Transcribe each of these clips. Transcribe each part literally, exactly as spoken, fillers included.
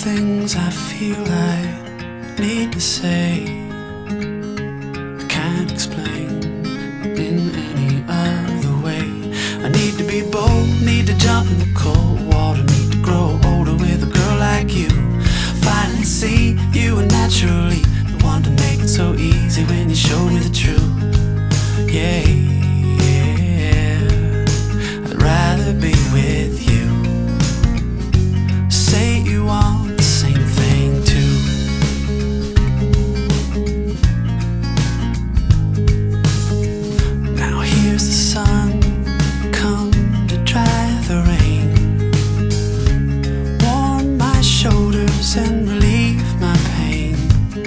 things I feel I need to say, I can't explain in any other way. I need to be bold, need to jump in the cold water, need to grow older with a girl like you. Finally see you were naturally the one to make it so easy when you showed me the truth. Yeah, yeah, I'd rather be with you. Say you want the same thing too. Now here's the sun, come to dry the rain, warm my shoulders and relieve my pain.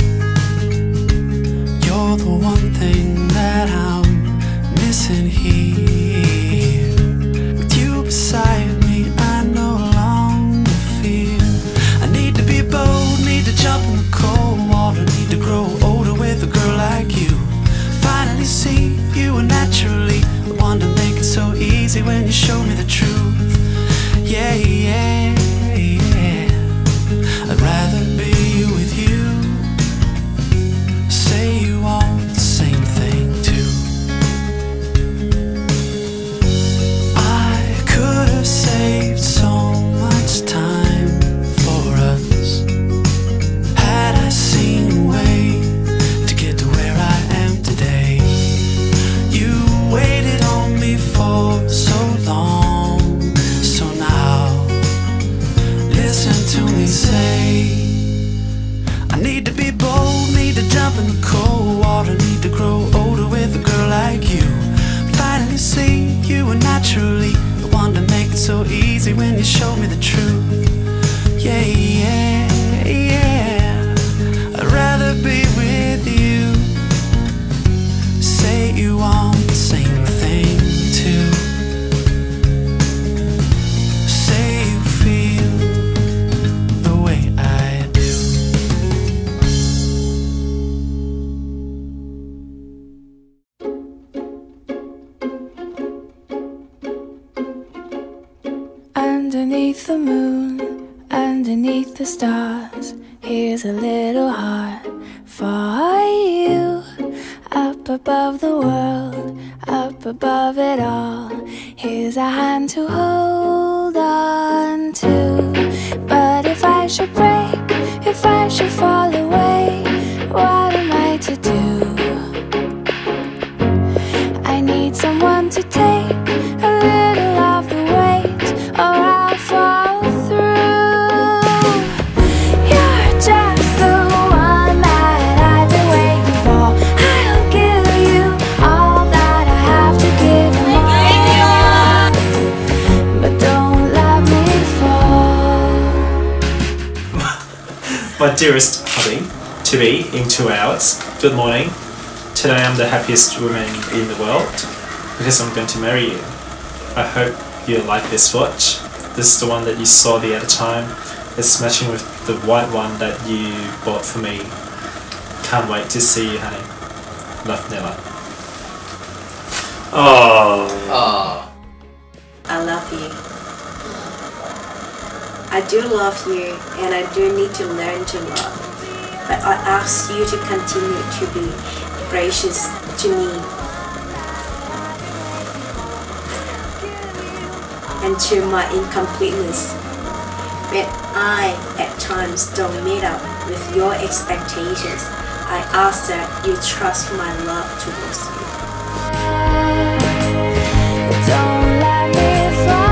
You're the one thing that I'm missing here. With you beside me, I no longer fear. I need to be bold, need to jump in the cold water, need to grow older with a girl like you. Finally see you were naturally the one to make it so easy when you showed me the truth. Yeah, yeah, yeah, I'd rather be with you. Say you want the same thing too. I could have saved so much time for us had I seen a way to get to where I am today. You waited on me for so long, so now listen to me say, I need to be bold, need to jump in the cold water, need to grow older with a girl like you. Finally see you were naturally the one to make it so easy when you showed me the truth. Yeah, yeah, yeah, I'd rather be with you. Say you want the same thing too. Say you feel the way I do. Underneath the moon, underneath the stars, here's a little heart for you. Up above the world, up above it all, here's a hand to hold on to. But if I should break, if I should fall away, what am I to do? I need someone to take a little of the weight, or I'll fall through. You're just the one that I've been waiting for. I'll give you all that I have to give and more, but don't let me fall. My dearest hubby, to be in two hours. Good morning. Today I'm the happiest woman in the world because I'm going to marry you. I hope you like this watch. This is the one that you saw the other time. It's matching with the white one that you bought for me. Can't wait to see you, honey. Love, Nilla. Oh. Oh. I love you. I do love you, and I do need to learn to love. But I ask you to continue to be gracious to me and to my incompleteness. When I at times don't meet up with your expectations, I ask that you trust my love towards you. Don't let me fall.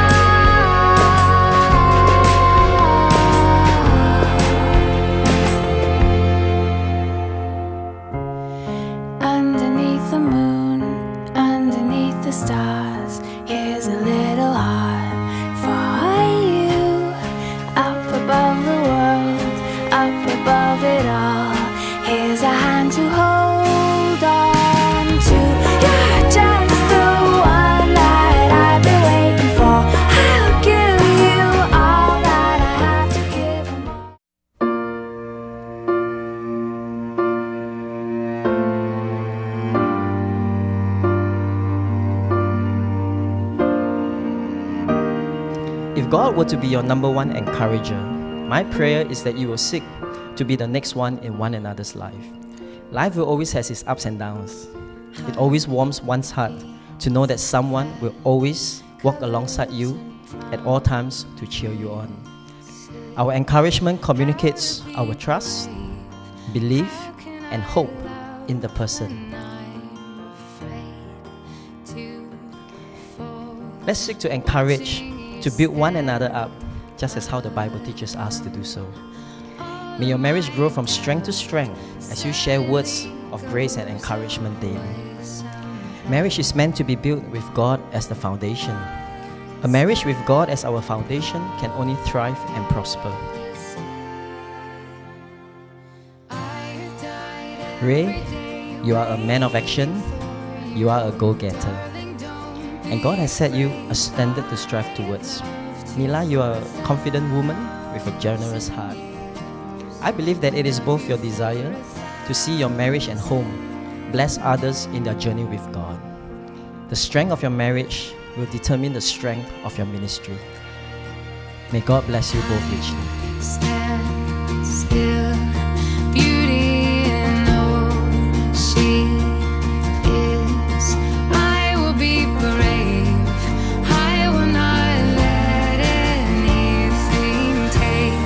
Underneath the moon, underneath the stars, here's a little heart for you. Up above the world, up above it all, here's a hand to hold on to. You're just the one that I've been waiting for. I'll give you all that I have to give and more. If God were to be your number one encourager, My prayer is that you will seek to be the next one in one another's life. Life will always has its ups and downs. It always warms one's heart to know that someone will always walk alongside you at all times to cheer you on. Our encouragement communicates our trust, belief, and hope in the person. Let's seek to encourage, to build one another up, just as how the Bible teaches us to do so. May your marriage grow from strength to strength as you share words of grace and encouragement daily. Marriage is meant to be built with God as the foundation. A marriage with God as our foundation can only thrive and prosper. Ray, you are a man of action. You are a go-getter. And God has set you a standard to strive towards. Nilla, you are a confident woman with a generous heart. I believe that it is both your desire to see your marriage and home bless others in their journey with God. The strength of your marriage will determine the strength of your ministry. May God bless you both richly. Stand still, beauty in all she is. I will be brave. I will not let anything take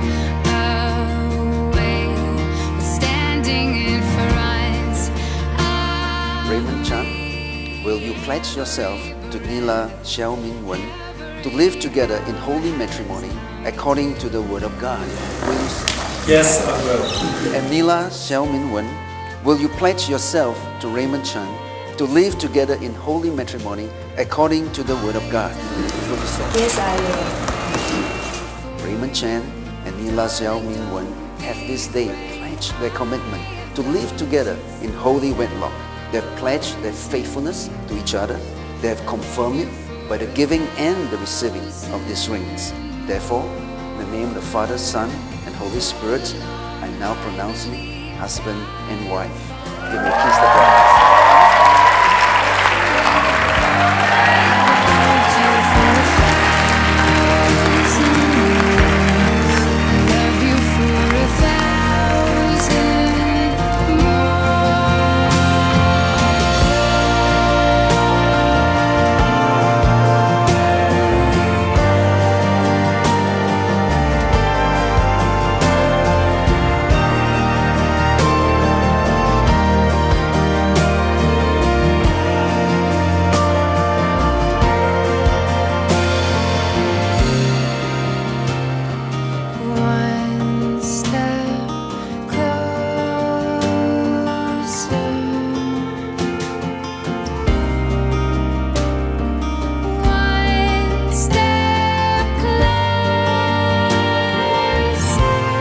away what's standing in front. I Raymond Chan, will you pledge yourself to Nilla Xiao Min Wen to live together in holy matrimony according to the Word of God? Will you, Yes, I will. and Nilla Xiao Min Wen, will you pledge yourself to Raymond Chan to live together in holy matrimony according to the Word of God? Will you say? Yes, I will. Raymond Chan and Nilla Xiao Min Wen have this day pledged their commitment to live together in holy wedlock. They have pledged their faithfulness to each other. They have confirmed it by the giving and the receiving of these rings. Therefore, in the name of the Father, Son, and Holy Spirit, I now pronounce you husband and wife. You may kiss the bride. love you for a thousand one step closer. One step closer.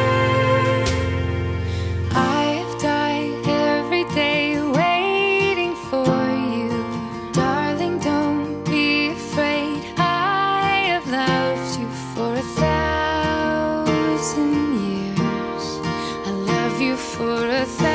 I've died every day waiting for you. Darling, don't be afraid. I have loved you for a thousand years. I love you for a thousand